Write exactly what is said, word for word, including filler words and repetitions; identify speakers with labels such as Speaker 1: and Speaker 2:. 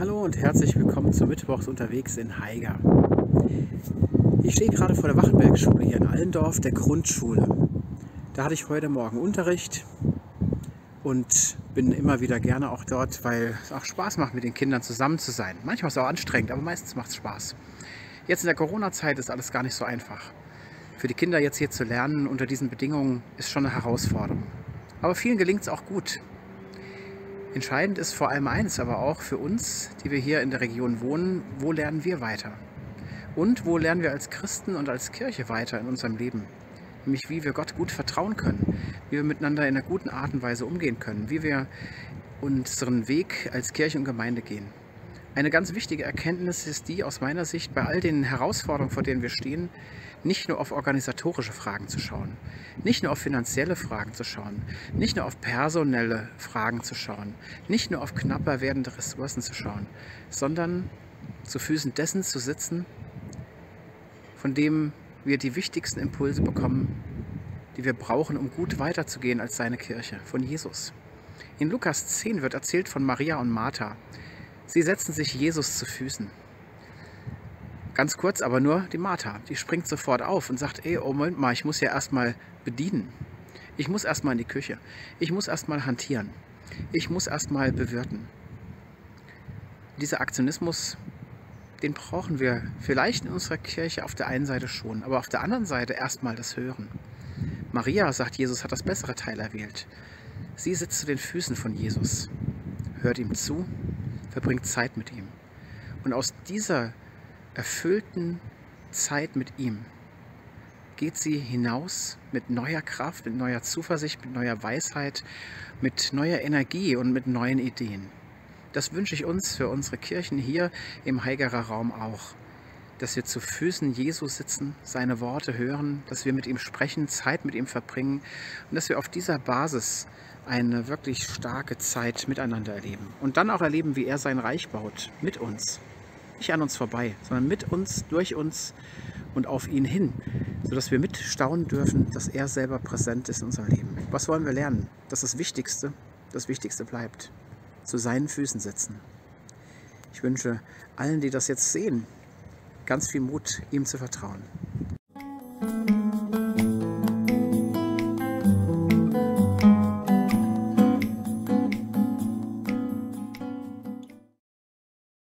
Speaker 1: Hallo und herzlich willkommen zu Mittwochs unterwegs in Haiger. Ich stehe gerade vor der Wachenbergschule hier in Allendorf, der Grundschule. Da hatte ich heute Morgen Unterricht und bin immer wieder gerne auch dort, weil es auch Spaß macht, mit den Kindern zusammen zu sein. Manchmal ist es auch anstrengend, aber meistens macht es Spaß. Jetzt in der Corona-Zeit ist alles gar nicht so einfach. Für die Kinder jetzt hier zu lernen unter diesen Bedingungen ist schon eine Herausforderung. Aber vielen gelingt es auch gut. Entscheidend ist vor allem eins, aber auch für uns, die wir hier in der Region wohnen: Wo lernen wir weiter? Und wo lernen wir als Christen und als Kirche weiter in unserem Leben? Nämlich wie wir Gott gut vertrauen können, wie wir miteinander in einer guten Art und Weise umgehen können, wie wir unseren Weg als Kirche und Gemeinde gehen. Eine ganz wichtige Erkenntnis ist die aus meiner Sicht, bei all den Herausforderungen, vor denen wir stehen, nicht nur auf organisatorische Fragen zu schauen, nicht nur auf finanzielle Fragen zu schauen, nicht nur auf personelle Fragen zu schauen, nicht nur auf knapper werdende Ressourcen zu schauen, sondern zu Füßen dessen zu sitzen, von dem wir die wichtigsten Impulse bekommen, die wir brauchen, um gut weiterzugehen als seine Kirche, von Jesus. In Lukas zehn wird erzählt von Maria und Martha. Sie setzen sich Jesus zu Füßen. Ganz kurz aber nur die Martha, die springt sofort auf und sagt: Ey, oh Moment mal, ich muss ja erstmal bedienen. Ich muss erstmal in die Küche. Ich muss erstmal hantieren. Ich muss erstmal bewirten. Dieser Aktionismus, den brauchen wir vielleicht in unserer Kirche auf der einen Seite schon, aber auf der anderen Seite erstmal das Hören. Maria, sagt Jesus, hat das bessere Teil erwählt. Sie sitzt zu den Füßen von Jesus, hört ihm zu, verbringt Zeit mit ihm. Und aus dieser erfüllten Zeit mit ihm geht sie hinaus mit neuer Kraft, mit neuer Zuversicht, mit neuer Weisheit, mit neuer Energie und mit neuen Ideen. Das wünsche ich uns für unsere Kirchen hier im Haigerer Raum auch, dass wir zu Füßen Jesu sitzen, seine Worte hören, dass wir mit ihm sprechen, Zeit mit ihm verbringen und dass wir auf dieser Basis eine wirklich starke Zeit miteinander erleben. Und dann auch erleben, wie er sein Reich baut, mit uns. Nicht an uns vorbei, sondern mit uns, durch uns und auf ihn hin, sodass wir mitstaunen dürfen, dass er selber präsent ist in unserem Leben. Was wollen wir lernen? Dass das Wichtigste, das Wichtigste bleibt. Zu seinen Füßen sitzen. Ich wünsche allen, die das jetzt sehen, ganz viel Mut, ihm zu vertrauen.